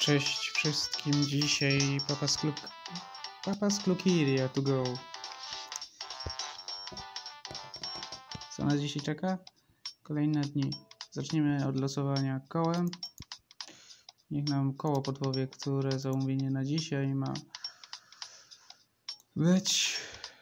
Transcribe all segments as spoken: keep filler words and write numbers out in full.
Cześć wszystkim, dzisiaj Papa z Kluk... Papa z Klukiria to go. Co nas dzisiaj czeka? Kolejne dni. Zaczniemy od losowania kołem. Niech nam koło podpowie, które zamówienie na dzisiaj ma być.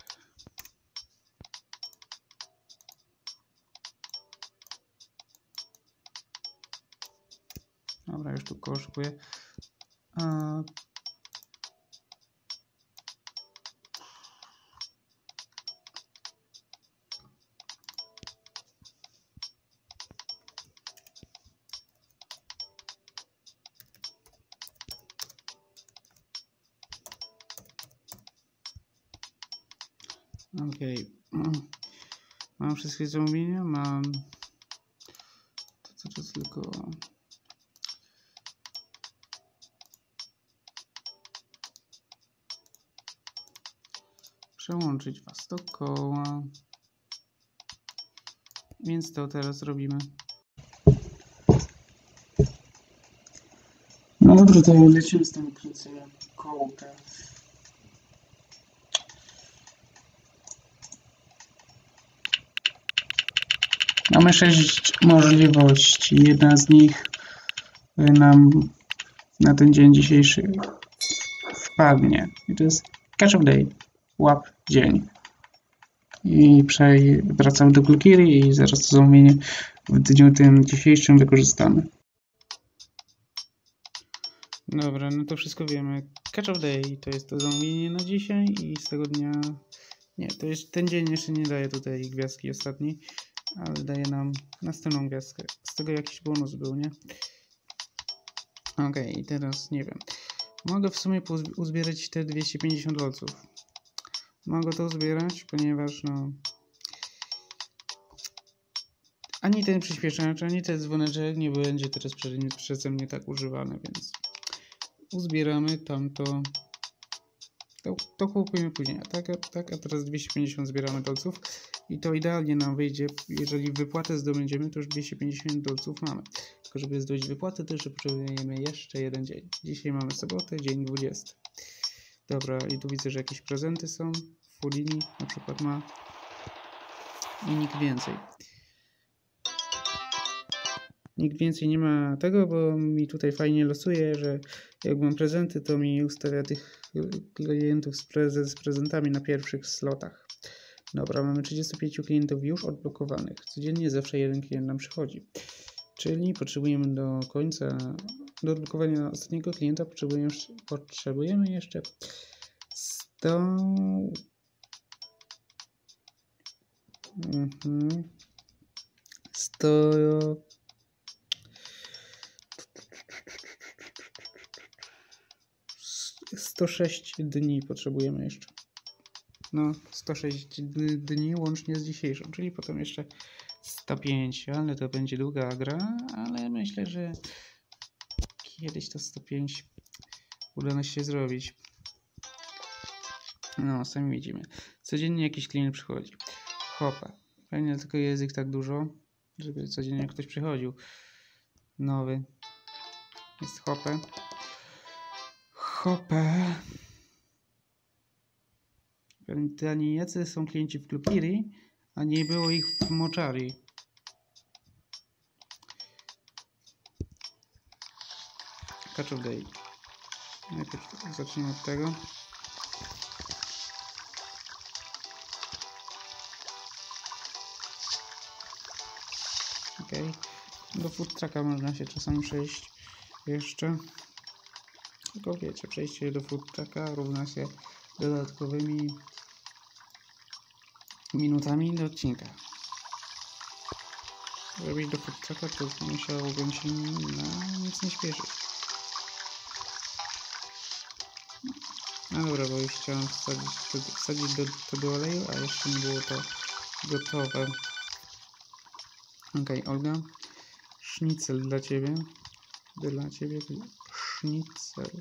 Dobra, już tu koło szykuję. A... Okej. Okay. Mam wszystkie zamówienia, mam to co to tylko przełączyć was do koła, więc to teraz robimy. No dobrze, to lecimy z tym kręceniem kołka. Mamy sześć możliwości. Jedna z nich nam na ten dzień dzisiejszy wpadnie. I to jest Catch of Day. Łap dzień. I przej wracamy do Klukiri i zaraz to zamówienie w dniu tym dzisiejszym wykorzystamy. Dobra, no to wszystko wiemy. Catch of Day to jest to zamówienie na dzisiaj i z tego dnia... Nie, to jest ten dzień jeszcze nie daje tutaj gwiazdki ostatniej, ale daje nam następną gwiazdkę. Z tego jakiś bonus był, nie? Okej, okay, i teraz nie wiem. Mogę w sumie uzbierać te dwieście pięćdziesiąt dolców. Mogę to uzbierać, ponieważ no... Ani ten przyspieszacz, ani ten dzwoneczek nie będzie teraz przeze mnie tak używany, więc... Uzbieramy tamto... To, to kupujemy później, a tak, tak, a teraz dwieście pięćdziesiąt zbieramy dolców i to idealnie nam wyjdzie, jeżeli wypłatę zdobędziemy, to już dwieście pięćdziesiąt dolców mamy. Tylko żeby zdobyć wypłatę, to jeszcze potrzebujemy jeszcze jeden dzień. Dzisiaj mamy sobotę, dzień dwudziesty. Dobra, i tu widzę, że jakieś prezenty są. Fulini na przykład ma i nikt więcej. Nikt więcej nie ma tego, bo mi tutaj fajnie losuje, że jak mam prezenty, to mi ustawia tych klientów z, prez z prezentami na pierwszych slotach. Dobra, mamy trzydziestu pięciu klientów już odblokowanych. Codziennie zawsze jeden klient nam przychodzi. Czyli potrzebujemy do końca, do odblokowania ostatniego klienta potrzebujemy, potrzebujemy jeszcze sto... Mhm. sto... sto sześć dni potrzebujemy jeszcze. No, sto sześć dni łącznie z dzisiejszą, czyli potem jeszcze sto pięć, ale to będzie długa gra, ale myślę, że kiedyś to sto pięć uda nam się zrobić. No, sami widzimy. Codziennie jakiś klient przychodzi. Hopa. Fajnie, tylko jest ich tak dużo, żeby codziennie ktoś przychodził. Nowy. Jest hopę. Hopę. Pytanie, jacy są klienci w Klukiri, a nie było ich w Moczari. Catch of Day. Najpierw zacznijmy od tego. Ok. Do food trucka można się czasami przejść jeszcze. Tylko wiecie, przejście do food trucka równa się dodatkowymi minutami do odcinka. Żeby iść do food trucka, to musiałbym się na nic nie śpieszyć. No dobra, bo już chciałem wsadzić, wsadzić do tego oleju, a jeszcze nie było to gotowe. Ok, Olga. Sznicel dla ciebie. Dla ciebie sznicel.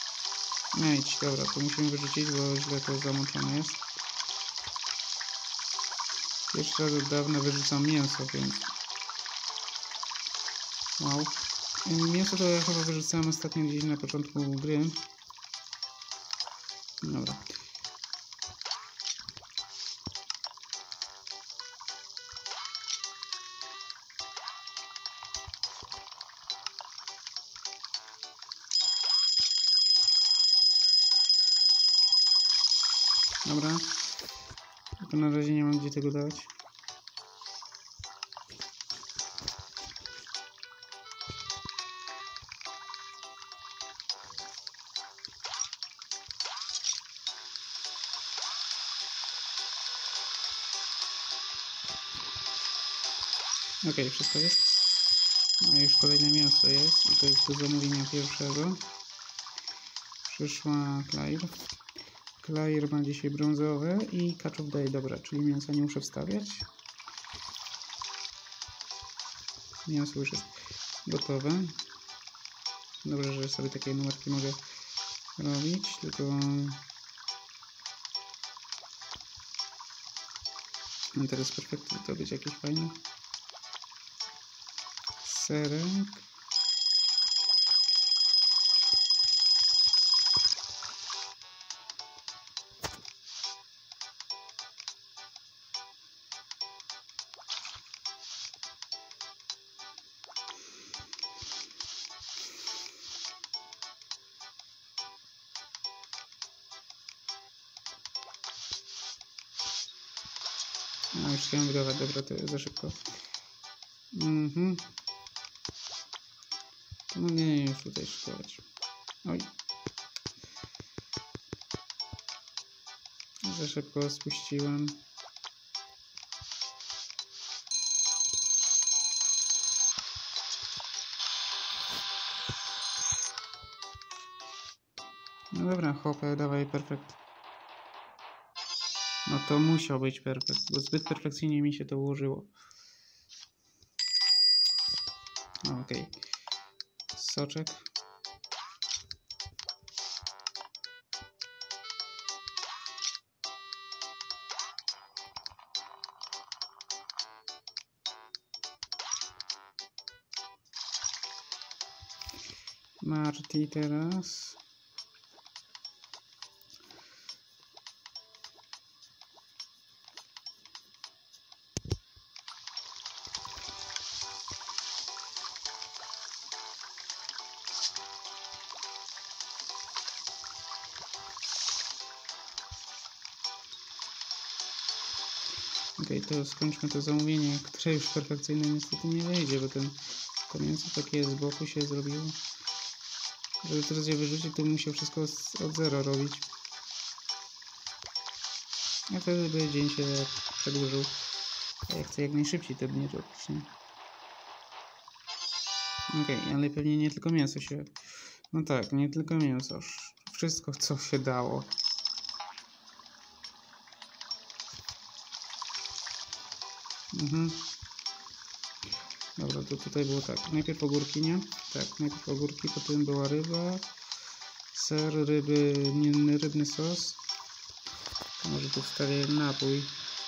No idź, dobra, to musimy wyrzucić, bo źle to zamoczone jest. Pierwszy raz od dawna wyrzucam mięso, więc... Wow. Mięso to ja chyba wyrzucałem ostatnio gdzieś na początku gry. Dobra. Dobra. Tylko na razie nie mam gdzie tego dać. Ok, wszystko jest. No już kolejne mięso jest i to jest do zamówienia pierwszego. Przyszła Claire. Claire ma dzisiaj brązowe i ketchup daje, dobra, czyli mięsa nie muszę wstawiać. Mięso już jest gotowe. Dobrze, że sobie takie numerki mogę robić, tylko no teraz perfekty to być jakieś fajne. Serek. No już chciałem wydawać, dobra, to jest za szybko. Mhm. No nie, nie, już tutaj szkołać. Oj. Za szybko spuściłem. No dobra, hopę, dawaj, perfekt. No to musiał być perfekt, bo zbyt perfekcyjnie mi się to ułożyło. Okej. Okay. Soczek. Marty teraz. Okej, okay, to skończmy to zamówienie, które już perfekcyjne niestety nie wyjdzie, bo ten to mięso takie z boku się zrobiło. Żeby teraz je wyrzucić, to musiał wszystko od zera robić. A wtedy by dzień się przedłużył. A ja chcę jak najszybciej te dni robić, nie? Okej, okay, ale pewnie nie tylko mięso się... No tak, nie tylko mięso. Wszystko, co się dało. Mhm. Dobra, to tutaj było tak. Najpierw ogórki, nie? Tak, najpierw ogórki, potem była ryba, ser, ryby, nie, rybny sos. To może tu wstawię napój.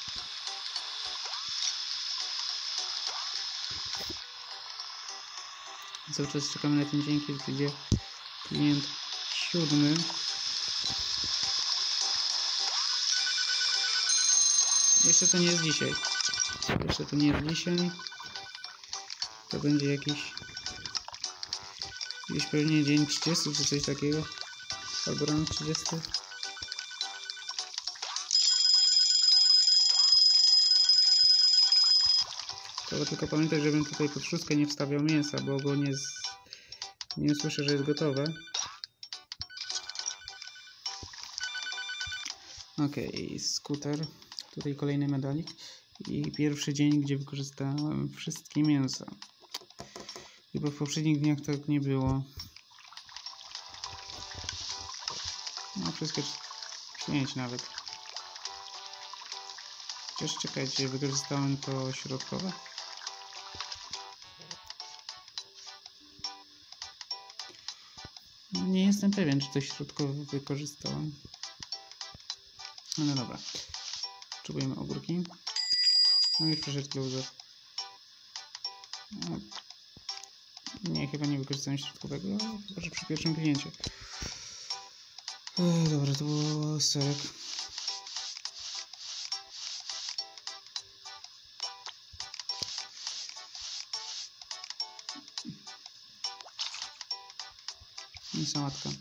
Cały czas czekamy na ten dzień, kiedy przyjdzie klient siódmy. Jeszcze to nie jest dzisiaj. Jeszcze to nie jest dzisiaj. To będzie jakiś... Gdzieś pewnie dzień trzydziesty czy coś takiego. Albo rano trzydziesty. To tylko pamiętaj, żebym tutaj pod szóstkę nie wstawiał mięsa, bo go nie, z... nie słyszę, że jest gotowe. Okej, okay, skuter. Tutaj kolejny medalik. I pierwszy dzień, gdzie wykorzystałem wszystkie mięsa. Chyba w poprzednich dniach tak nie było. No, wszystkie pięć nawet. Chociaż czekajcie, wykorzystałem to środkowe. No, nie jestem pewien, czy to środkowe wykorzystałem. No dobra. Potrzebujemy ogórki. No i przeszedł closer. No. Nie, chyba nie wykorzystałem środkowego, chyba że przy pierwszym kliencie. E, dobra, to było serek. I sałatka.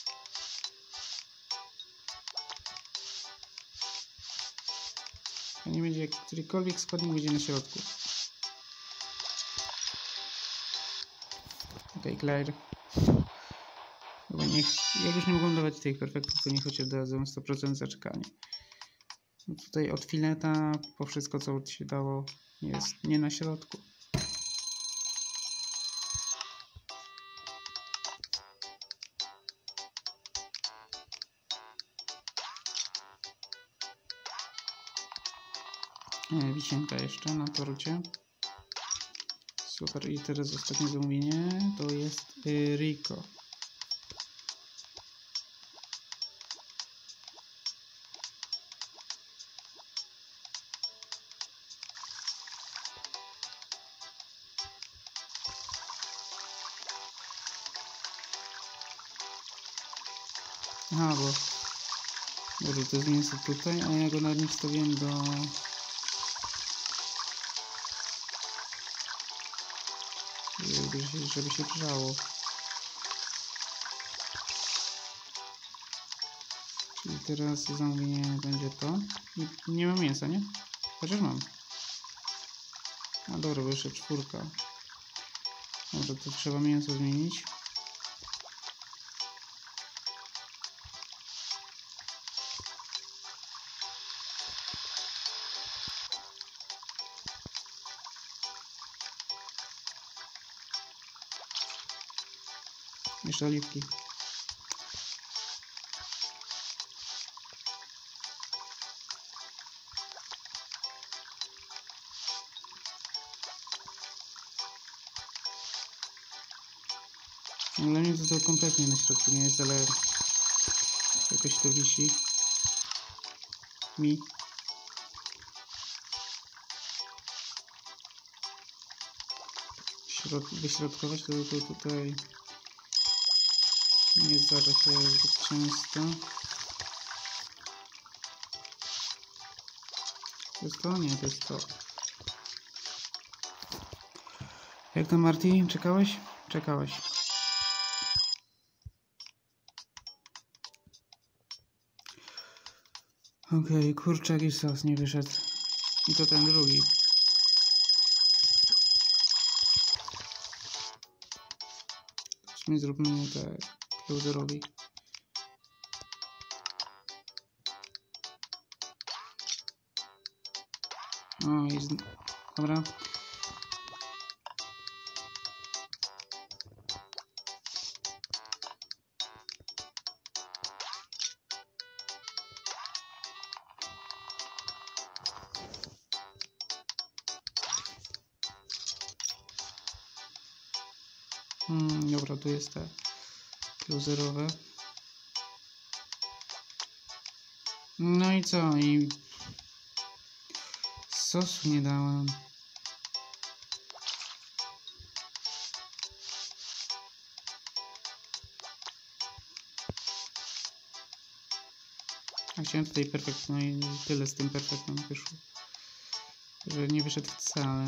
To nie będzie jak którykolwiek składnik będzie na środku. Okej, Claire. Chyba niech, jak już nie mogą dawać tych perfektów, to niech chociaż dadzą sto procent zaczekanie. No tutaj od fileta po wszystko co się dało jest nie na środku. E, wisienka jeszcze na torcie. Super, i teraz ostatnie zamówienie to jest y, Rico. Aha, bo może to jest mięso tutaj, a ja go nawet nie wstawiłem do... Żeby się, żeby się grzało. Czyli teraz zamówienie będzie to. I nie mam mięsa, nie? Chociaż mam. A dobra, bo jeszcze czwórka. Może to trzeba mięso zmienić. Jeszcze oliwki. Dla mnie to, to kompletnie na środku nie jest, ale jakoś to wisi mi. Środ wyśrodkować to, to tutaj nie zdarza się zbyt często. To jest to? Nie, to jest to. Jak tam, Marty? Czekałeś? Czekałeś. Okej, okay, kurczak i sos nie wyszedł. I to ten drugi. W sumie zróbmy tak. Closerowi. O, jest... Dobra. Hmm, dobra, tu jest te closerowe. No i co? I sosu nie dałem. A chciałem tutaj perfekt, no i tyle z tym perfektem wyszło. Że nie wyszedł wcale.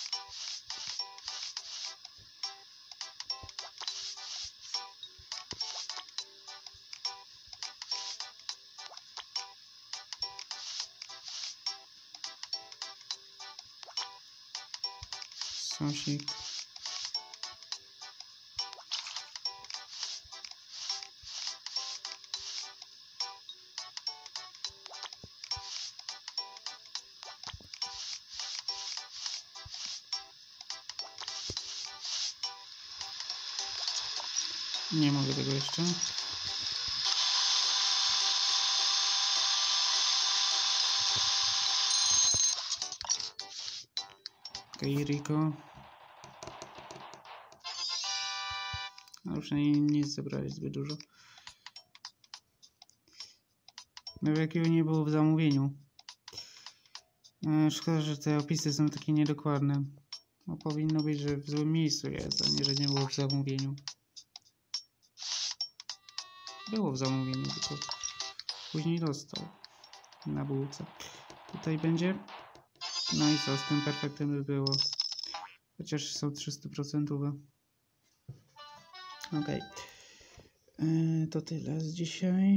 Sosik. Nie mogę tego jeszcze. Okej, okay, Rico. A już nie, nie zebrałeś zbyt dużo. No jakiego nie było w zamówieniu. E, szkoda, że te opisy są takie niedokładne. No, powinno być, że w złym miejscu jest, a nie, że nie było w zamówieniu. Było w zamówieniu, tylko później dostał na bułce. Tutaj będzie. No i co, z tym perfektem by było. Chociaż są trzysta procent. Ok. Yy, to tyle z dzisiaj.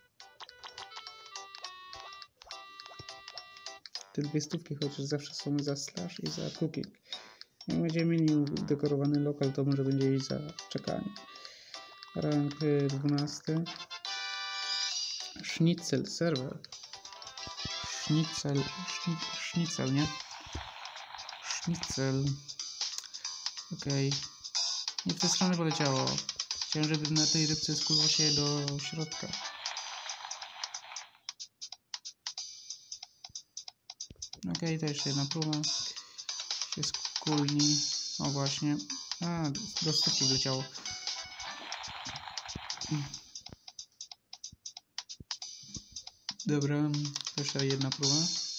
Te dwie stówki chociaż zawsze są za slash i za cooking. Jak będziemy mieli udekorowany lokal, to może będzie iść za czekanie. Rank dwunasty. Schnitzel serwer. Schnitzel. Schnitzel, nie? Schnitzel. Okej. Okay. Nie w tę stronę poleciało. Chciałem, żeby na tej rybce skulło się do środka. Okej, okay, to jeszcze jedna próba. Się skulni. O właśnie. A, do stópki wleciało. Dobra, to jeszcze jedna próba.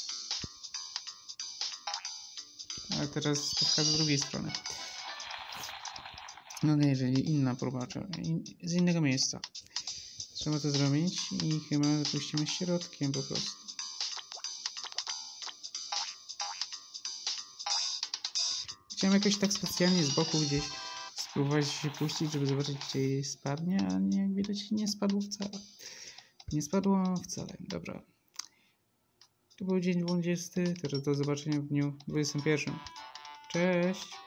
A teraz stówka z drugiej strony. No nie, jeżeli inna próba, z innego miejsca. Trzeba to zrobić i chyba puścimy środkiem po prostu. Chciałem jakoś tak specjalnie z boku gdzieś spróbować się puścić, żeby zobaczyć, gdzie spadnie, a nie, jak widać nie spadło wcale. Nie spadło wcale, dobra. To był dzień dwudziesty, teraz do zobaczenia w dniu dwudziestym pierwszym. Cześć!